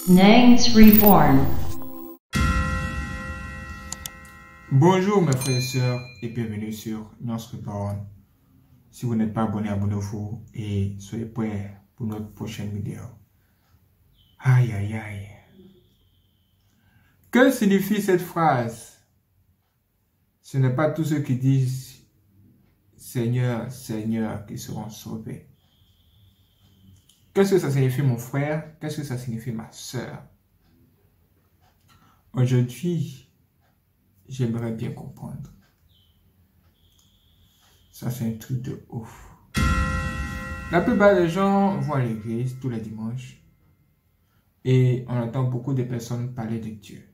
Nangs Reborn. Bonjour mes frères et sœurs et bienvenue sur Nangs Reborn. Si vous n'êtes pas abonné, abonnez-vous et soyez prêts pour notre prochaine vidéo. Aïe aïe aïe. Que signifie cette phrase? Ce n'est pas tous ceux qui disent Seigneur, Seigneur qui seront sauvés. Qu'est-ce que ça signifie mon frère? Qu'est-ce que ça signifie ma sœur? Aujourd'hui, j'aimerais bien comprendre. Ça, c'est un truc de ouf. La plupart des gens vont à l'église tous les dimanches et on entend beaucoup de personnes parler de Dieu.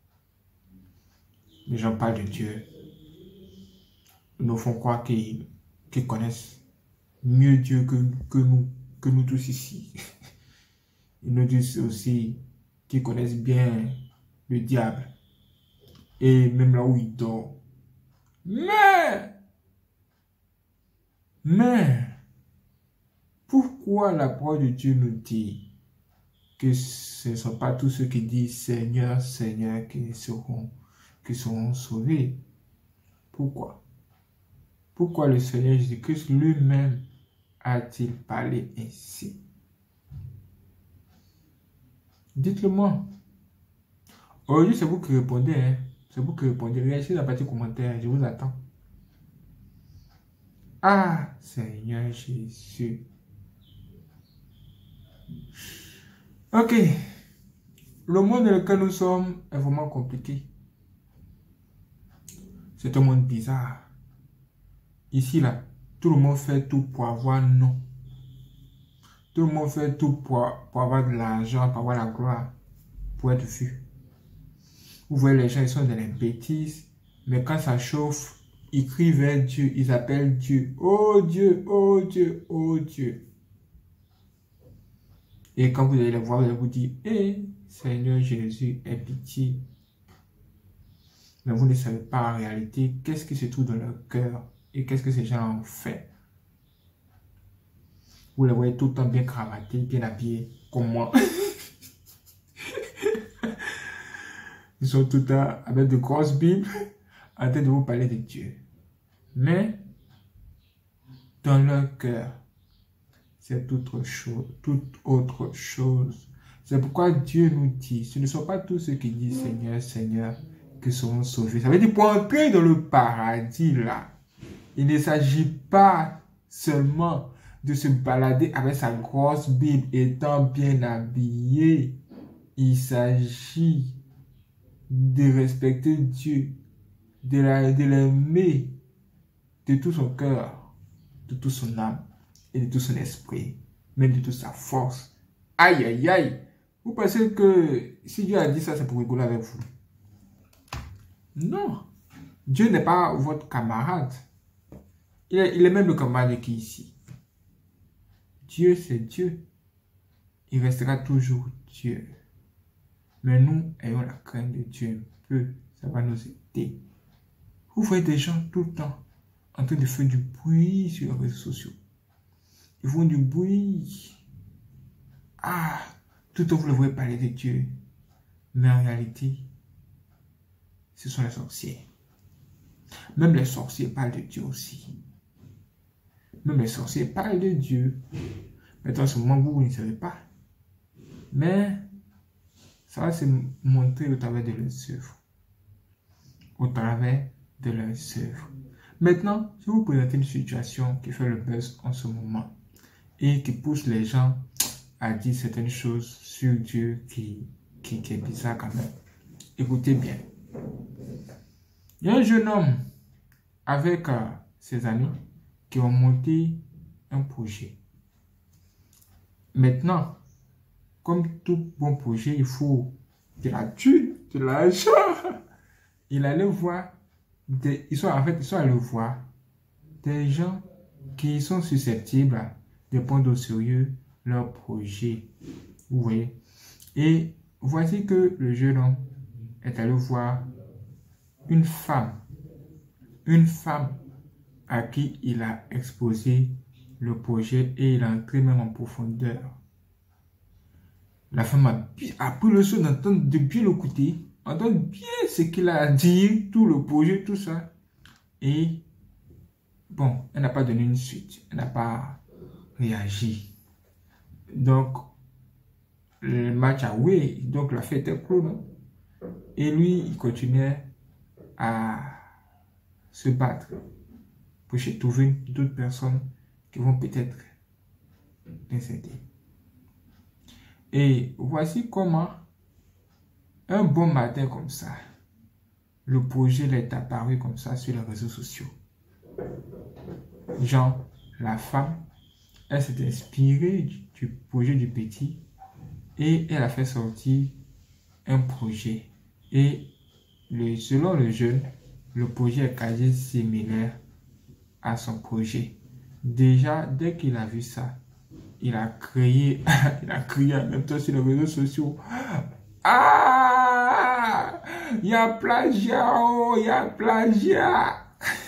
Les gens parlent de Dieu. Ils nous font croire qu'ils connaissent mieux Dieu que nous tous ici. Ils nous disent aussi qu'ils connaissent bien le diable et même là où il dort. Mais, pourquoi la parole de Dieu nous dit que ce ne sont pas tous ceux qui disent Seigneur, Seigneur qui seront sauvés? Pourquoi? Pourquoi le Seigneur Jésus-Christ lui-même a-t-il parlé ainsi? Dites-le-moi. Aujourd'hui, c'est vous qui répondez. Hein? C'est vous qui répondez. Réagissez dans la partie commentaire. Je vous attends. Ah, Seigneur Jésus. Ok. Le monde dans lequel nous sommes est vraiment compliqué. C'est un monde bizarre. Ici, là, tout le monde fait tout pour avoir non. Tout le monde fait tout pour avoir de l'argent, pour avoir la gloire, pour être vu. Vous voyez, les gens, ils sont dans les bêtises, mais quand ça chauffe, ils crient vers Dieu, ils appellent Dieu. Oh Dieu, oh Dieu, oh Dieu. Et quand vous allez les voir, vous allez vous dire, hé, Seigneur Jésus, aie pitié. Mais vous ne savez pas en réalité qu'est-ce qui se trouve dans leur cœur et qu'est-ce que ces gens ont fait. Vous les voyez tout le temps bien cravatés, bien habillés, comme moi. Ils sont tout le temps avec de grosses bibles en train de vous parler de Dieu. Mais dans leur cœur, c'est toute autre chose. C'est pourquoi Dieu nous dit, ce ne sont pas tous ceux qui disent Seigneur, Seigneur, qui seront sauvés. Ça veut dire pour entrer dans le paradis là, il ne s'agit pas seulement de se balader avec sa grosse Bible étant bien habillé. Il s'agit de respecter Dieu, de l'aimer de tout son cœur, de toute son âme et de tout son esprit, même de toute sa force. Aïe, aïe, aïe. Vous pensez que si Dieu a dit ça, c'est pour rigoler avec vous? Non. Dieu n'est pas votre camarade. Il est même le camarade qui est ici. Dieu, c'est Dieu. Il restera toujours Dieu. Mais nous, ayons la crainte de Dieu un peu. Ça va nous aider. Vous voyez des gens tout le temps en train de faire du bruit sur les réseaux sociaux. Ils font du bruit. Ah, tout le temps vous le voyez parler de Dieu. Mais en réalité, ce sont les sorciers. Même les sorciers parlent de Dieu aussi. Même les sorciers parlent de Dieu. Mais dans ce moment, vous ne savez pas. Mais ça va se montrer au travers de leurs œuvres. Au travers de leurs œuvres. Maintenant, je vais vous présenter une situation qui fait le buzz en ce moment et qui pousse les gens à dire certaines choses sur Dieu qui est bizarre quand même. Écoutez bien. Il y a un jeune homme avec ses amis qui ont monté un projet. Maintenant, comme tout bon projet, il faut de la thune, de l'argent. Il allait voir, ils sont allés voir des gens qui sont susceptibles de prendre au sérieux leur projet. Vous voyez? Et voici que le jeune homme est allé voir une femme à qui il a exposé le projet et il a entré même en profondeur. La femme a pris le soin d'entendre de bien l'écouter, entendre bien ce qu'il a à dire, tout le projet, tout ça. Et bon, elle n'a pas donné une suite, elle n'a pas réagi. Donc, le match a oui, donc la fête était close, non? Et lui, il continuait à se battre pour trouver d'autres personnes qui vont peut-être les aider. Et voici comment, un bon matin comme ça, le projet est apparu comme ça sur les réseaux sociaux. Genre, la femme, elle s'est inspirée du projet du petit et elle a fait sortir un projet. Et selon le jeune, le projet est quasi similaire à son projet. Déjà, dès qu'il a vu ça, il a crié, il a crié en même temps sur les réseaux sociaux. Ah! Il y a plagiat, oh, il y a plagiat!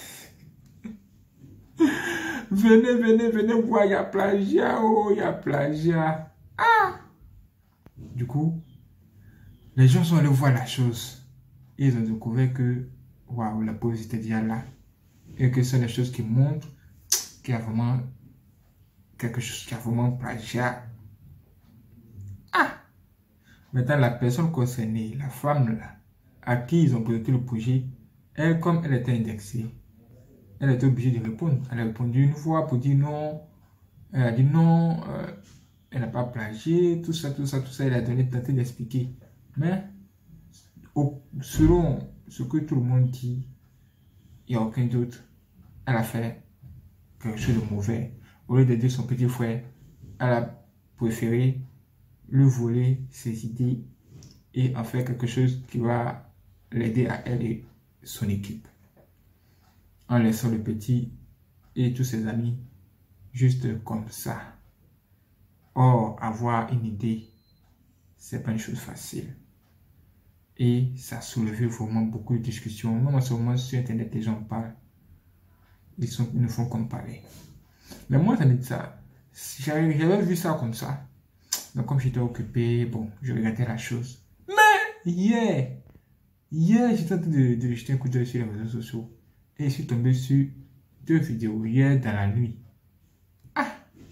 Venez voir, il y a plagiat, oh, il y a plagiat. Ah! Du coup, les gens sont allés voir la chose. Et ils ont découvert que, waouh, la pause était déjà là. Et que ce sont des choses qui montrent qu'il y a vraiment quelque chose qui a vraiment plagiat. Ah! Maintenant, la personne concernée, la femme là, à qui ils ont présenté le projet, elle, comme elle était indexée, elle était obligée de répondre. Elle a répondu une fois pour dire non. Elle a dit non, elle n'a pas plagié, tout ça. Elle a tenté d'expliquer. Mais, selon ce que tout le monde dit, il n'y a aucun doute. Elle a fait quelque chose de mauvais. Au lieu d'aider son petit frère, elle a préféré lui voler ses idées et en faire quelque chose qui va l'aider à elle et son équipe. En laissant le petit et tous ses amis juste comme ça. Or, avoir une idée, c'est pas une chose facile. Et ça a soulevé vraiment beaucoup de discussions. Non seulement sur Internet, les gens parlent. Ils nous font comme parler. Mais moi, j'avais vu ça comme ça. Donc, comme j'étais occupé, bon, je regardais la chose. Mais, hier, j'étais en train de jeter un coup d'œil sur les réseaux sociaux. Et je suis tombé sur 2 vidéos hier dans la nuit. Ah!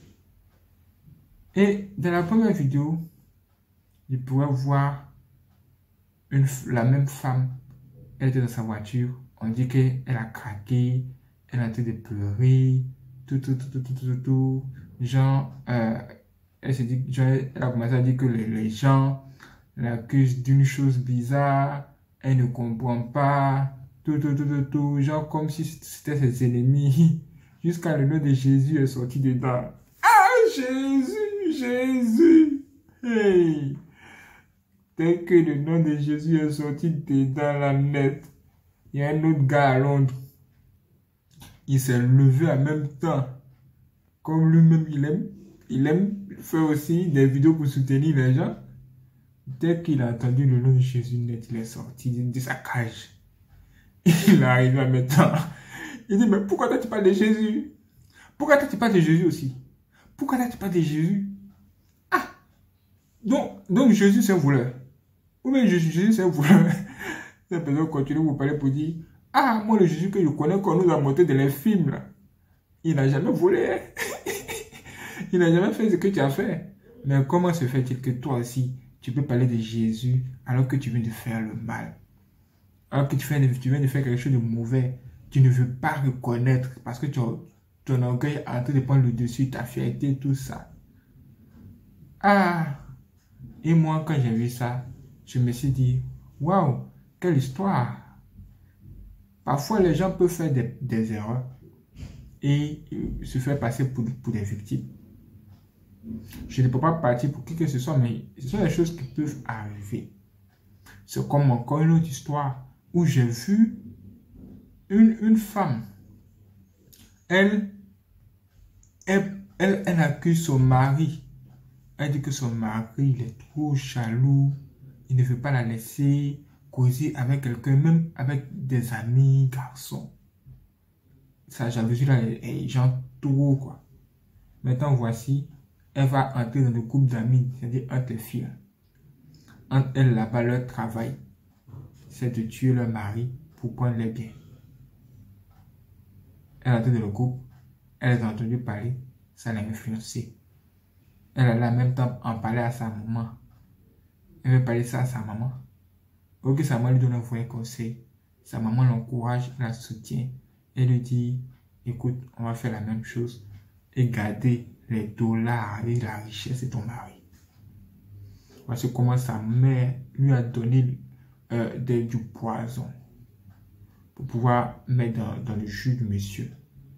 Et dans la première vidéo, je pouvais voir la même femme. Elle était dans sa voiture. On dit qu'elle a craqué. Elle a été de pleurer. Tout. Genre, elle s'est dit, genre, elle a commencé à dire que les gens l'accusent d'une chose bizarre. Elle ne comprend pas. Tout. Genre, comme si c'était ses ennemis. Jusqu'à le nom de Jésus est sorti dedans. Ah, Jésus. Hey. Dès que le nom de Jésus est sorti dedans la net, il y a un autre gars à Londres. Il s'est levé en même temps. Comme lui-même, il aime faire aussi des vidéos pour soutenir les gens. Dès qu'il a entendu le nom de Jésus net, il est sorti de sa cage. Il est arrivé en même temps. Il dit, mais pourquoi toi tu parles de Jésus? Pourquoi toi tu parles de Jésus aussi? Pourquoi toi tu parles de Jésus? Ah! Donc Jésus c'est un voleur. Ou bien Jésus c'est un voleur. Cette personne continue de vous parler pour dire, ah, moi le Jésus que je connais qu'on nous a montré dans les films là, il n'a jamais volé. Il n'a jamais fait ce que tu as fait. Mais comment se fait-il que toi aussi, tu peux parler de Jésus alors que tu viens de faire le mal? Alors que tu viens de faire quelque chose de mauvais. Tu ne veux pas reconnaître parce que ton orgueil est en train de prendre le dessus, ta fierté, tout ça. Ah! Et moi, quand j'ai vu ça, je me suis dit, waouh, quelle histoire! Parfois, les gens peuvent faire des erreurs et se faire passer pour des victimes. Je ne peux pas partir pour qui que ce soit, mais ce sont des choses qui peuvent arriver. C'est comme encore une autre histoire où j'ai vu une femme. Elle accuse son mari. Elle dit que son mari, il est trop jaloux. Il ne veut pas la laisser causer avec quelqu'un, même avec des amis, garçons. Sa jalousie là est genre trop quoi. Maintenant voici, elle va entrer dans le groupe d'amis, c'est-à-dire entre les filles. Entre elles, là-bas, leur travail, c'est de tuer leur mari pour prendre les biens. Elle est entrée dans le groupe, elle a entendu parler, ça l'a influencé. Elle allait en même temps en parler à sa maman. Elle veut parler ça à sa maman. Au lieu que sa maman lui donne un vrai conseil, sa maman l'encourage, la soutient. Elle lui dit, écoute, on va faire la même chose et garder les dollars et la richesse de ton mari. Voici comment sa mère lui a donné du poison pour pouvoir mettre dans le jus du monsieur.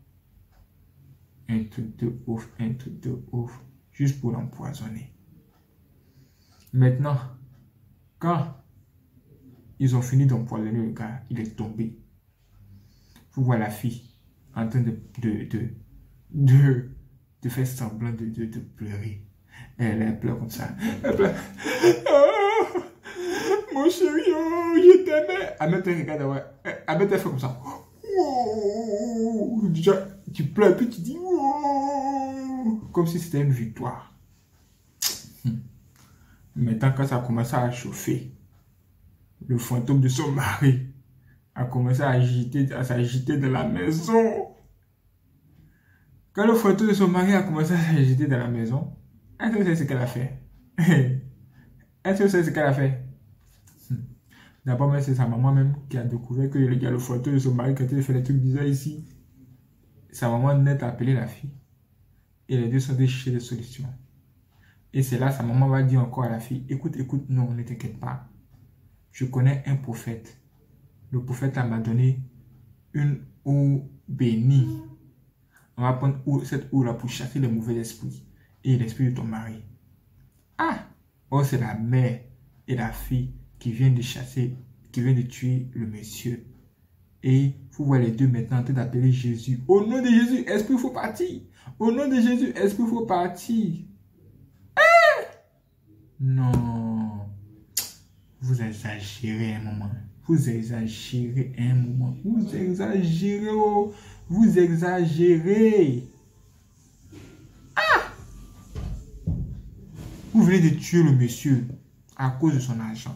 Un truc de ouf, juste pour l'empoisonner. Maintenant, quand ils ont fini d'empoisonner le gars, il est tombé. Vous voyez la fille en train de faire semblant de pleurer. Elle pleure comme ça. Elle pleure. Oh, mon chéri, oh, je t'aimais. Ahmed te regarde, Ahmed te fait comme ça. Oh, déjà, tu pleures, puis tu dis oh, comme si c'était une victoire. Maintenant, quand ça a commencé à chauffer, le fantôme de son mari a commencé à s'agiter dans la maison. Quand le fantôme de son mari a commencé à s'agiter dans la maison, est-ce que vous savez ce qu'elle a fait? Est-ce que vous savez ce qu'elle a fait? D'abord, c'est sa maman même qui a découvert qu'il y a le fantôme de son mari qui a fait des trucs bizarres ici. Sa maman net a appelé la fille. Et les deux sont allés chercher des solutions. Et c'est là, sa maman va dire encore à la fille, écoute, non, ne t'inquiète pas. Je connais un prophète. Le prophète m'a donné une eau bénie. On va prendre cette eau-là pour chasser les mauvais esprits et l'esprit de ton mari. Ah! Oh, c'est la mère et la fille qui viennent de chasser, qui viennent de tuer le monsieur. Et vous voyez les deux maintenant en train d'appeler Jésus. Au nom de Jésus, esprit, il faut partir. Au nom de Jésus, esprit, il faut partir. Ah! Non. Vous exagérez un moment. Vous exagérez un moment. Vous exagérez. Oh. Vous exagérez. Ah! Vous venez de tuer le monsieur à cause de son argent.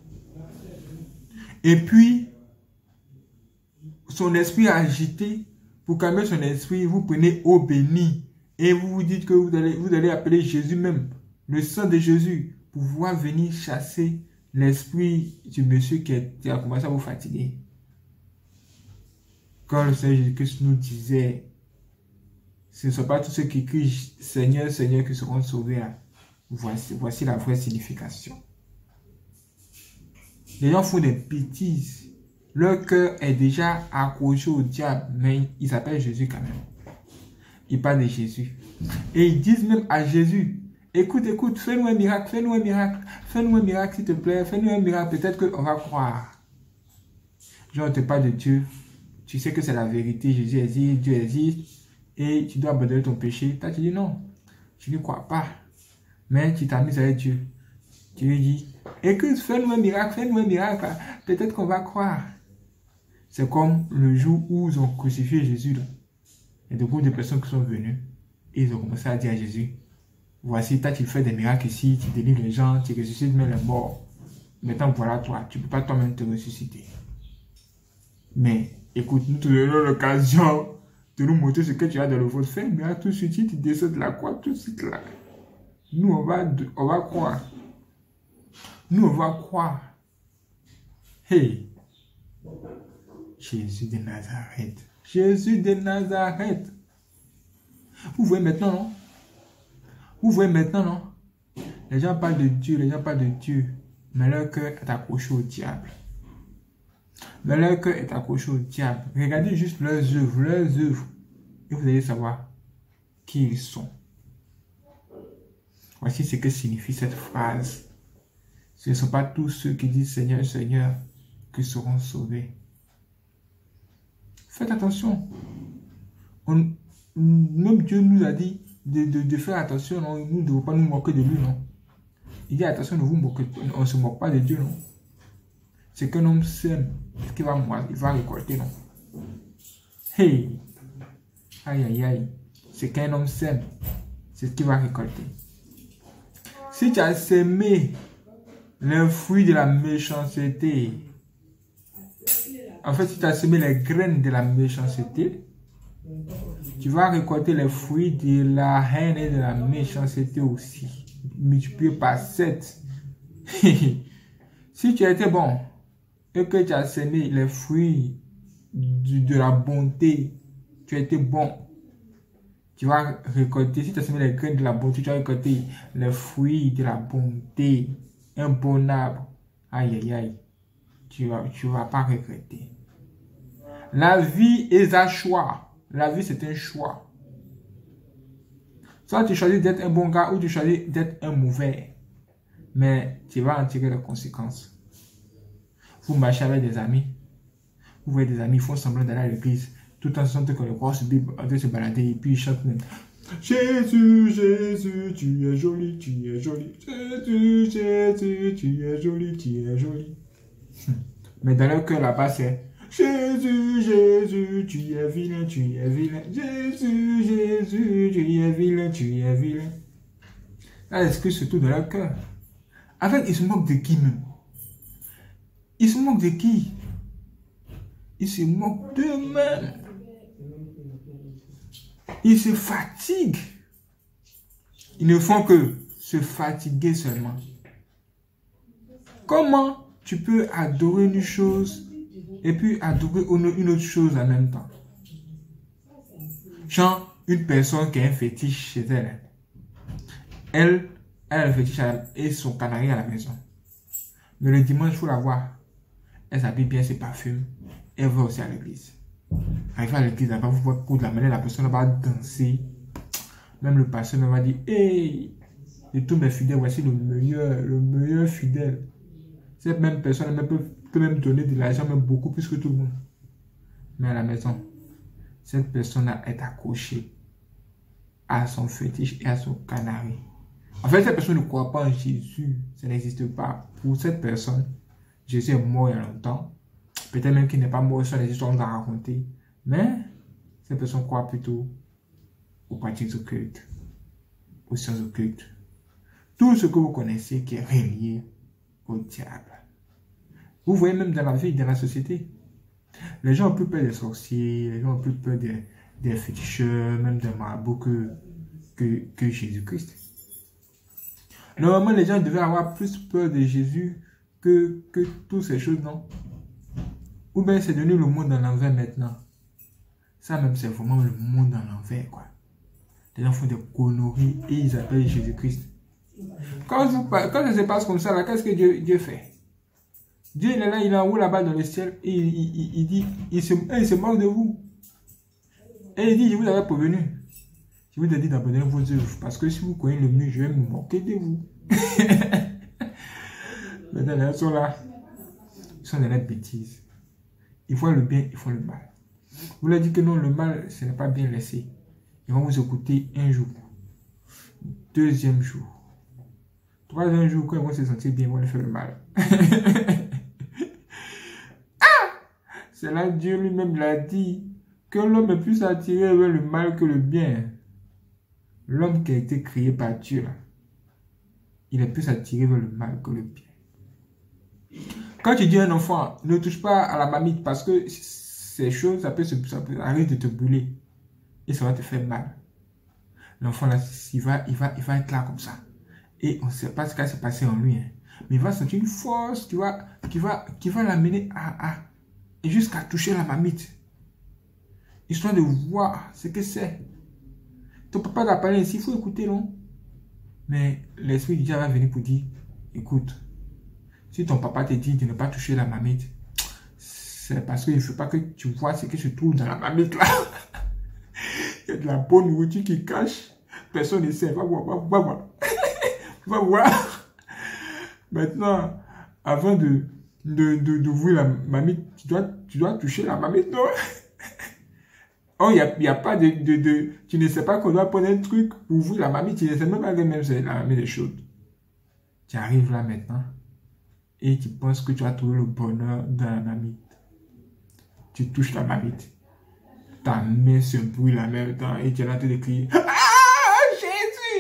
Et puis, son esprit agité, pour calmer son esprit, vous prenez eau bénie et vous vous dites que vous allez appeler Jésus même, le sang de Jésus, pour pouvoir venir chasser l'esprit du monsieur qui a commencé à vous fatiguer. Quand le Seigneur Jésus-Christ nous disait, ce ne sont pas tous ceux qui crient Seigneur, Seigneur qui seront sauvés. Voici la vraie signification. Les gens font des bêtises. Leur cœur est déjà accroché au diable, mais ils s'appellent Jésus quand même. Ils parlent de Jésus. Et ils disent même à Jésus, écoute, fais-nous un miracle, fais-nous un miracle s'il te plaît, fais-nous un miracle, peut-être qu'on va croire. Genre, on te parle de Dieu, tu sais que c'est la vérité, Jésus existe, Dieu existe, et tu dois abandonner ton péché. Toi, tu dis non, je ne crois pas, mais tu t'amuses avec Dieu. Tu lui dis, écoute, fais-nous un miracle, peut-être qu'on va croire. C'est comme le jour où ils ont crucifié Jésus. Là. Il y a beaucoup de personnes qui sont venues et ils ont commencé à dire à Jésus, voici, toi tu fais des miracles ici, tu délivres les gens, tu ressuscites même les morts. Maintenant voilà toi, tu ne peux pas toi-même te ressusciter. Mais écoute, nous te donnons l'occasion de nous montrer ce que tu as dans le ventre. Fais un miracle tout de suite, tu descends de la croix tout de suite là. Nous on va croire. Nous on va croire. Hey! Jésus de Nazareth. Jésus de Nazareth. Vous voyez maintenant, non? Vous voyez maintenant, non? Les gens parlent de Dieu, mais leur cœur est accroché au diable. Regardez juste leurs œuvres. Et vous allez savoir qui ils sont. Voici ce que signifie cette phrase. Ce ne sont pas tous ceux qui disent Seigneur, Seigneur, qui seront sauvés. Faites attention. Même Dieu nous a dit de faire attention. Non? Nous ne devons pas nous moquer de lui. Non? Il dit attention, ne vous moquez pas. On ne se moque pas de Dieu. Non? C'est qu'un homme sème. Ce qu'il il va récolter. Non? Hey! Aïe, aïe, aïe. C'est qu'un homme sème. c'est ce qu'il va récolter. Si tu as semé les fruits de la méchanceté, en fait, si tu as semé les graines de la méchanceté, tu vas récolter les fruits de la haine et de la méchanceté aussi, multiplié par 7. Si tu as été bon et que tu as semé les fruits de la bonté, tu as été bon, tu vas récolter, si tu as semé les graines de la bonté, tu vas récolter les fruits de la bonté, un bon arbre. Aïe, aïe, aïe, tu vas pas regretter. La vie est un choix. La vie, c'est un choix. Soit tu choisis d'être un bon gars ou tu choisis d'être un mauvais. Mais tu vas en tirer les conséquences. Vous marchez avec des amis. Vous voyez des amis, ils font semblant d'aller à l'église. Tout en sentant que les grosses Bible en train de se balader et puis ils chantent même. Jésus, Jésus, tu es joli, tu es joli. Jésus, Jésus, tu es joli, tu es joli. Mais dans leur cœur là-bas, c'est Jésus, Jésus, tu es vilain, tu es vilain. Jésus, Jésus, tu es vilain, tu es vilain. Là, l'esprit se trouve dans leur cœur. Avec, ils se moquent de qui même? Ils se moquent de qui? Ils se moquent d'eux-mêmes. Ils se fatiguent. Ils ne font que se fatiguer seulement. Comment tu peux adorer une chose et puis adorer une autre chose en même temps? Genre, une personne qui a un fétiche chez elle. Elle a le fétiche et son canari à la maison. Mais le dimanche, il faut la voir. Elle s'habille bien, ses parfums. Elle va aussi à l'église. Arrive à l'église, là-bas, vous voyez de la manière, la personne va danser. Même le pasteur me va dire, hey, de tous mes fidèles, voici le meilleur fidèle. Cette même personne peut même donner de l'argent, même beaucoup plus que tout le monde. Mais à la maison, cette personne-là est accrochée à son fétiche et à son canari. En fait, cette personne ne croit pas en Jésus. Ça n'existe pas. Pour cette personne, Jésus est mort il y a longtemps. Peut-être même qu'il n'est pas mort sur les histoires qu'on a racontées. Mais cette personne croit plutôt aux pratiques occultes, aux sciences occultes. Tout ce que vous connaissez qui est relié au diable. Vous voyez même dans la vie, dans la société. Les gens ont plus peur des sorciers, les gens ont plus peur des féticheurs, même des marabouts que Jésus-Christ. Normalement, les gens devaient avoir plus peur de Jésus que toutes ces choses, non? Ou bien c'est devenu le monde dans l'envers maintenant. Ça même, c'est vraiment le monde dans l'envers, quoi. Les gens font des conneries et ils appellent Jésus-Christ. Quand ça se passe comme ça, là, qu'est-ce que Dieu fait? Dieu, il est là, il est en haut là-bas dans le ciel et il dit, il se moque de vous. Et il dit, je vous avais prévenu. Je vous ai dit d'abandonner vos œuvres parce que si vous croyez le mieux, je vais me moquer de vous. Maintenant, ils sont là. Ils sont dans la bêtise. Ils font le bien, ils font le mal. Vous leur dites que non, le mal, ce n'est pas bien laissé. Ils vont vous écouter un jour, deuxième jour, troisième jour, quand ils vont se sentir bien, ils vont leur faire le mal. C'est là Dieu lui-même l'a dit que l'homme est plus attiré vers le mal que le bien. L'homme qui a été créé par Dieu, là, il est plus attiré vers le mal que le bien. Quand tu dis à un enfant, ne touche pas à la mamite parce que ces choses, ça peut arrêter de te brûler et ça va te faire mal. L'enfant là, il va être là comme ça. Et on ne sait pas ce qui va se passer en lui. Hein. Mais il va sentir une force qui va l'amener jusqu'à toucher la mamite. Histoire de voir ce que c'est. Ton papa t'a parlé ici, il faut écouter, non? Mais l'esprit du diable va venir pour dire, écoute, si ton papa te dit de ne pas toucher la mamite, c'est parce qu'il ne faut pas que tu vois ce qui se trouve dans la mamite là. Il y a de la bonne nourriture qui cache. Personne ne sait. Va voir. Va voir. Maintenant, avant d'ouvrir la mamite, tu dois toucher la mamite, non? Oh, il n'y a pas tu ne sais pas qu'on doit prendre un truc pour ouvrir la mamite. Tu ne sais même pas que même c'est la mamite est chaude. Tu arrives là maintenant et tu penses que tu as trouvé le bonheur dans la mamite. Tu touches la mamite. Ta main se brûle en même temps et tu es là en train de crier. Ah,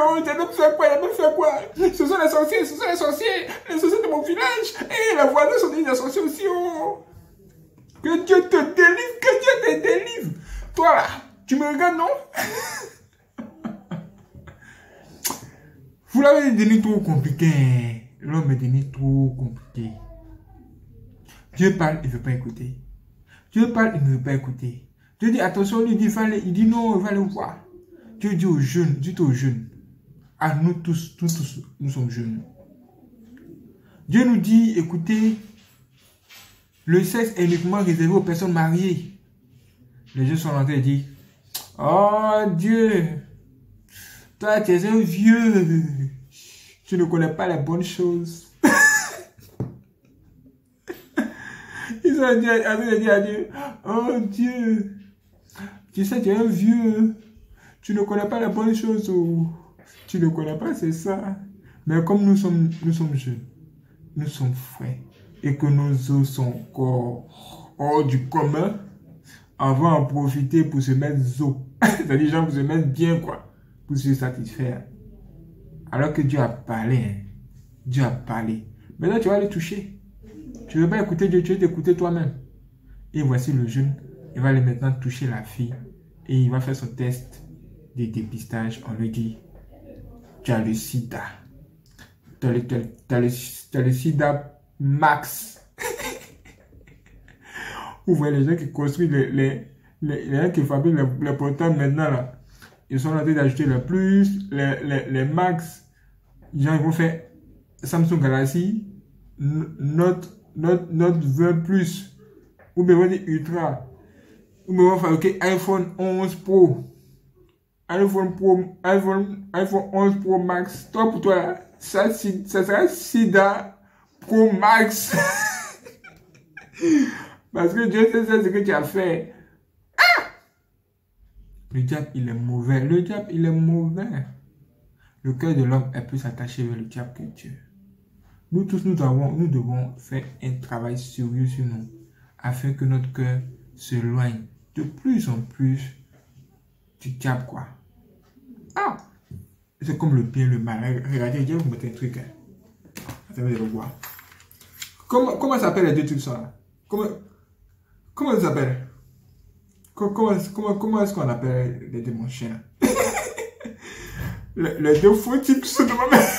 oh, j'ai même fait quoi, j'ai même fait quoi? Ce sont les sorciers, ce sont les sorciers de mon village. Et les voisins sont des sorciers aussi, oh. Que Dieu te délivre, que Dieu te délivre. Toi là, tu me regardes, non? Vous l'avez donné trop compliqué. L'homme est devenu trop compliqué. Dieu parle, il ne veut pas écouter. Dieu parle, il ne veut pas écouter. Dieu dit attention, lui dit, il dit non, il va le voir. Dieu dit aux jeunes, dites aux jeunes. À nous tous, nous sommes jeunes. Dieu nous dit, écoutez, le sexe est uniquement réservé aux personnes mariées. Les jeunes sont en train de dire, oh Dieu, toi tu es un vieux, tu ne connais pas les bonnes choses. Ils ont dit à Dieu, oh Dieu, tu sais tu es un vieux, tu ne connais pas les bonnes choses. Oh. Tu ne connais pas, c'est ça. Mais comme nous sommes jeunes, nous sommes frais, et que nos os sont encore hors du commun, on va en profiter pour se mettre zo. C'est-à-dire, genre, pour se mettre bien, quoi, pour se satisfaire. Alors que Dieu a parlé, hein. Dieu a parlé. Maintenant, tu vas le toucher. Tu ne veux pas écouter Dieu, tu veux t'écouter toi-même. Et voici le jeune, il va aller maintenant toucher la fille, et il va faire son test de dépistage. On lui dit, tu as le sida. Tu as le sida max. Vous voyez les gens qui construisent les gens qui fabriquent les portables maintenant là. Ils sont en train d'ajouter le plus, les max. Les gens ils vont faire Samsung Galaxy Note 20 Plus. Ou bien on dit Ultra. Ou bien on va fabriquer iPhone 11 Pro. iPhone 11 Pro Max. Toi pour toi là, ça sera sida Pro Max. Parce que Dieu sait ce que tu as fait. Ah! Le diable, il est mauvais. Le diable, il est mauvais. Le cœur de l'homme est plus attaché vers le diable que Dieu. Nous tous, nous devons faire un travail sérieux sur nous, afin que notre cœur s'éloigne de plus en plus du diable, quoi. Ah! C'est comme le bien et le mal. Regardez, je vais vous mettre un truc. Hein. Attendez, je vais le voir. Comment s'appellent les deux trucs ça? Comment ça s'appelle? Comment est-ce qu'on appelle les démons chiens? Les deux faux types qui sont de ma mère.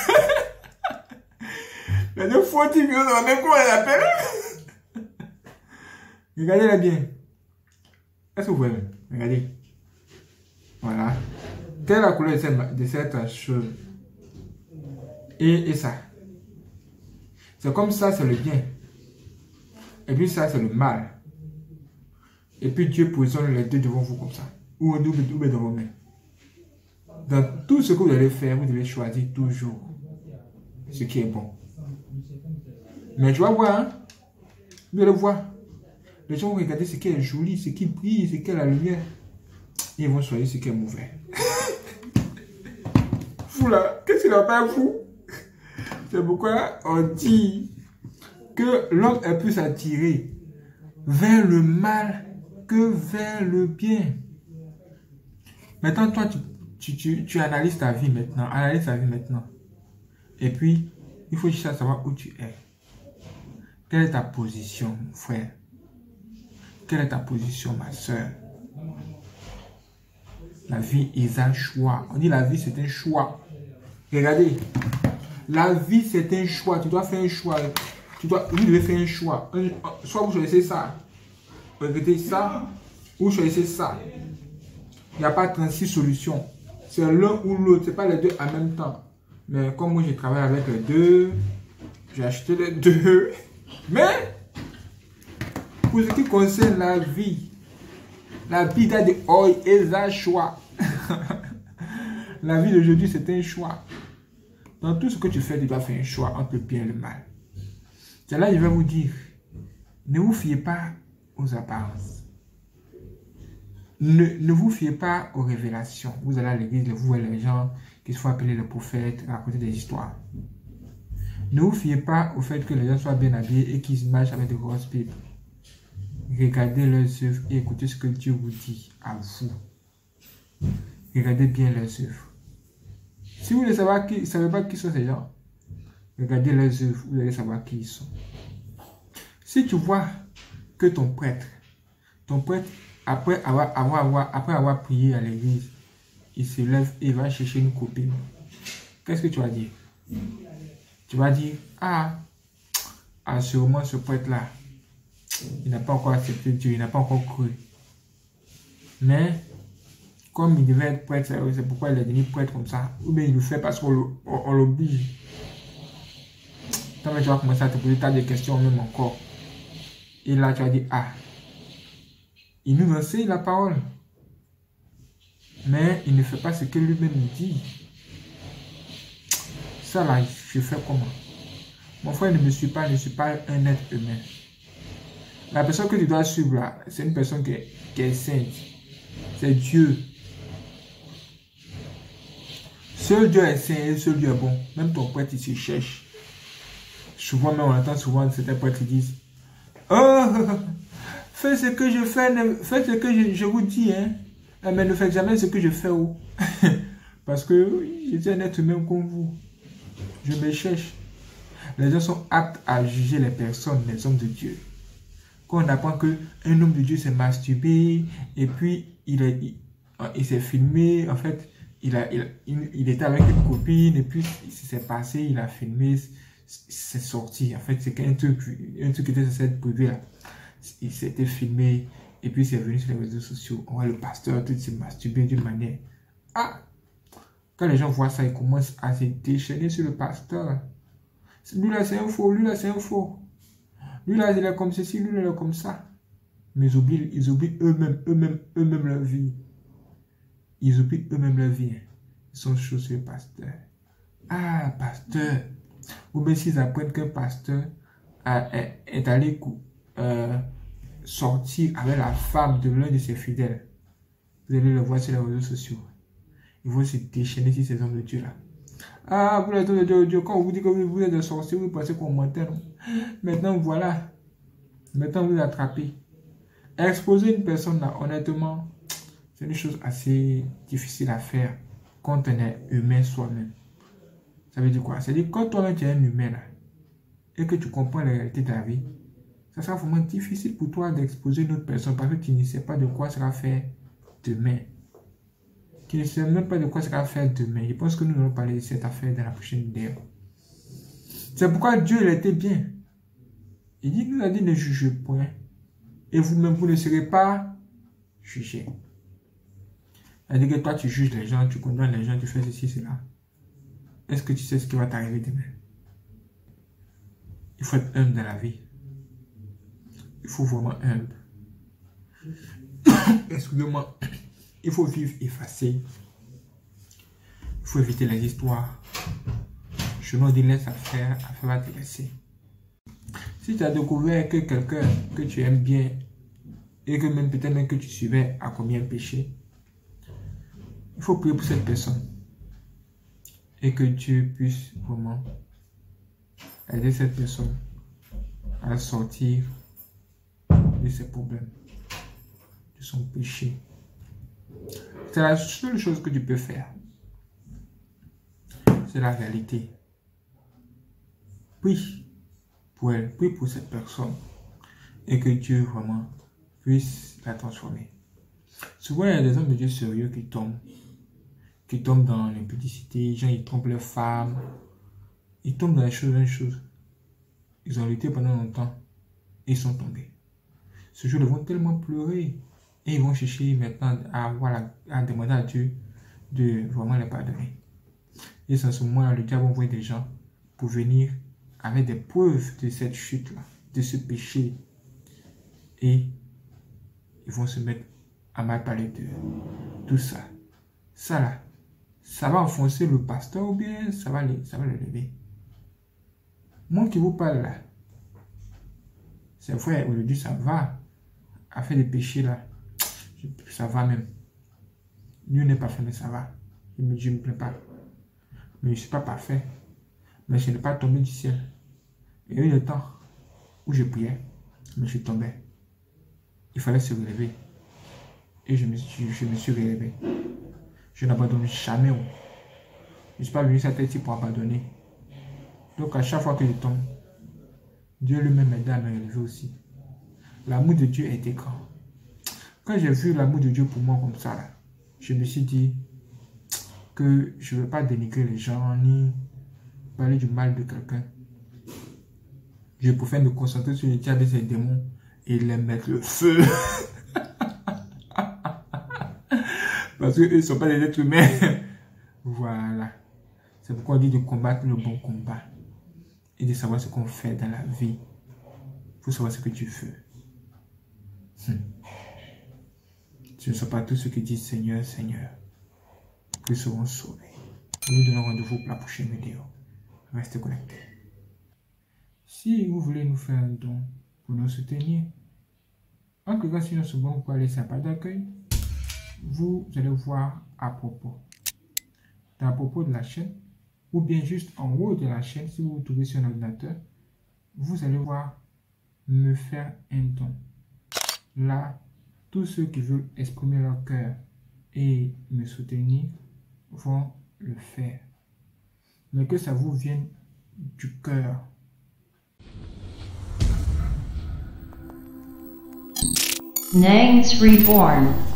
Les deux faux types qui sont de ma mère, comment on les appelle? Regardez-les bien. Est-ce que vous voyez? Regardez. Voilà. Quelle est la couleur de cette chose? Et ça. C'est comme ça, c'est le bien. Et puis ça, c'est le mal. Et puis Dieu positionne les deux devant vous comme ça. Ou dans vos mains. Dans tout ce que vous allez faire, vous devez choisir toujours ce qui est bon. Mais tu vas voir, hein? Vous allez voir. Les gens vont regarder ce qui est joli, ce qui brille, ce qui est la lumière. Ils vont choisir ce qui est mauvais. Vous là, qu'est-ce qu'il n'a pas vous? C'est pourquoi on dit que l'homme est plus attiré vers le mal que vers le bien. Maintenant, toi, tu analyses ta vie maintenant. Analyse ta vie maintenant. Et puis, il faut juste savoir où tu es. Quelle est ta position, mon frère? Quelle est ta position, ma soeur? La vie est un choix. On dit la vie, c'est un choix. Regardez. La vie, c'est un choix. Tu dois faire un choix. Vous devez faire un choix. Soit vous choisissez ça. Regardez ça. Ou choisissez ça. Il n'y a pas 36 solutions. C'est l'un ou l'autre. Ce n'est pas les deux en même temps. Mais comme moi, je travaille avec les deux. J'ai acheté les deux. Mais, pour ce qui concerne la vie a de oi et un choix. La vie d'aujourd'hui, c'est un choix. Dans tout ce que tu fais, tu dois faire un choix entre le bien et le mal. C'est là que je vais vous dire, ne vous fiez pas aux apparences. Ne vous fiez pas aux révélations. Vous allez à l'église, vous voyez les gens qui se font appeler les prophètes, raconter des histoires. Ne vous fiez pas au fait que les gens soient bien habillés et qu'ils marchent avec de grosses pipes. Regardez leurs œuvres et écoutez ce que Dieu vous dit à vous. Regardez bien leurs œuvres. Si vous ne savez pas qui sont ces gens, regardez leurs œuvres, vous allez savoir qui ils sont. Si tu vois que ton prêtre, après avoir prié à l'église, il se lève et va chercher une copine, qu'est-ce que tu vas dire? Tu vas dire, sûrement ce prêtre-là, il n'a pas encore accepté Dieu, il n'a pas encore cru. Mais, comme il devait être prêtre, c'est pourquoi il est devenu prêtre comme ça. Ou bien il le fait parce qu'on l'oblige. Toi, tu vas commencer à te poser des questions même encore. Et là, tu vas dire, il nous enseigne la parole. Mais il ne fait pas ce que lui-même dit. Ça là, je fais comment? Mon frère, ne suis pas un être humain. La personne que tu dois suivre là, c'est une personne qui est sainte. C'est Dieu. Seul Dieu est saint et seul Dieu est bon. Même ton prêtre, il se cherche. Souvent, même on entend souvent certains prêtres qui disent, oh, faites ce que je fais, faites ce que je vous dis, hein. Mais ne faites jamais ce que je fais. Oh. Parce que je suis un être humain comme vous. Je me cherche. Les gens sont aptes à juger les personnes, les hommes de Dieu. Quand on apprend qu'un homme de Dieu s'est masturbé, et puis il s'est filmé, en fait, il était avec une copine, et puis il s'est passé, il a filmé, c'est sorti. En fait, c'est un truc qui était censé être privé là. Il s'était filmé, et puis c'est venu sur les réseaux sociaux. On voit le pasteur tout s'est masturbé d'une manière. Quand les gens voient ça, ils commencent à se déchaîner sur le pasteur. Lui là, c'est un faux, lui là, c'est un faux. Lui là, il est comme ceci, lui là, il est comme ça. Mais ils oublient eux-mêmes leur vie. Ils oublient eux-mêmes leur vie. Ils sont chauds sur le pasteur. Pasteur. Ou bien s'ils apprennent qu'un pasteur est allé sortir avec la femme de l'un de ses fidèles. Vous allez le voir sur les réseaux sociaux. Ils vont se déchaîner sur ces hommes de Dieu là. Vous êtes de Dieu, quand on vous dit que vous êtes des sorciers, vous pensez qu'on mentait, non? Maintenant, voilà. Maintenant, vous attrapez. Exposer une personne là, honnêtement, c'est une chose assez difficile à faire quand on est humain soi-même. Ça veut dire quoi? C'est-à-dire quand toi-même tu es un humain là, et que tu comprends la réalité de la vie, ça sera vraiment difficile pour toi d'exposer une autre personne parce que tu ne sais pas de quoi sera fait demain. Tu ne sais même pas de quoi sera fait demain. Je pense que nous allons parler de cette affaire dans la prochaine vidéo. C'est pourquoi Dieu, il était bien. Il nous a dit ne jugez point. Et vous-même, vous ne serez pas jugés. C'est-à-dire que toi, tu juges les gens, tu condamnes les gens, tu fais ceci, cela. Est-ce que tu sais ce qui va t'arriver demain? Il faut être humble dans la vie. Il faut vraiment humble. Excusez-moi. Il faut vivre effacé. Il faut éviter les histoires. Je me dis laisse affaire va te laisser. Si tu as découvert que quelqu'un que tu aimes bien et que même peut-être même que tu suivais a commis un péché, il faut prier pour cette personne et que Dieu puisse vraiment aider cette personne à sortir de ses problèmes, de son péché. C'est la seule chose que tu peux faire. C'est la réalité. Prie pour elle, prie pour cette personne et que Dieu vraiment puisse la transformer. Souvent, il y a des hommes de Dieu sérieux qui tombent dans l'impudicité, les gens ils trompent leurs femmes, ils tombent dans les choses. Ils ont lutté pendant longtemps et ils sont tombés. Ce jour, ils vont tellement pleurer et ils vont chercher maintenant à demander à Dieu de vraiment les pardonner. Et c'est en ce moment, le diable envoie des gens pour venir avec des preuves de cette chute-là, de ce péché. Et ils vont se mettre à mal parler de tout ça. Ça là, ça va enfoncer le pasteur ou bien ça va le lever. Moi qui vous parle là, c'est vrai, aujourd'hui ça va. À faire des péchés là, ça va même. Dieu n'est pas fait, mais ça va. Je ne me plains pas. Mais je ne suis pas parfait. Mais je n'ai pas tombé du ciel. Il y a eu le temps où je priais, mais je tombais. Il fallait se relever. Et je me suis relevé. Je n'abandonne jamais. Je ne suis pas venu sur terre ici pour abandonner. Donc à chaque fois que je tombe, Dieu lui-même m'aide à me relever aussi. L'amour de Dieu était grand. Quand j'ai vu l'amour de Dieu pour moi comme ça, là, je me suis dit que je ne veux pas dénigrer les gens ni parler du mal de quelqu'un. Je préfère me concentrer sur les diables et ses démons et les mettre le feu. Parce qu'eux ne sont pas des êtres humains. Voilà. C'est pourquoi on dit de combattre le bon combat. Et de savoir ce qu'on fait dans la vie. Il faut savoir ce que tu veux. Ce ne sont pas tous ceux qui disent Seigneur, Seigneur, qui seront sauvés. Nous nous donnons rendez-vous pour la prochaine vidéo. Restez connectés. Si vous voulez nous faire un don pour nous soutenir, en cliquant sur notre bon, vous pouvez aller sur la page d'accueil. Vous allez voir à propos. À propos de la chaîne, ou bien juste en haut de la chaîne, si vous vous trouvez sur un ordinateur, vous allez voir me faire un don. Là, tous ceux qui veulent exprimer leur cœur et me soutenir vont le faire. Mais que ça vous vienne du cœur. Nangs Reborn.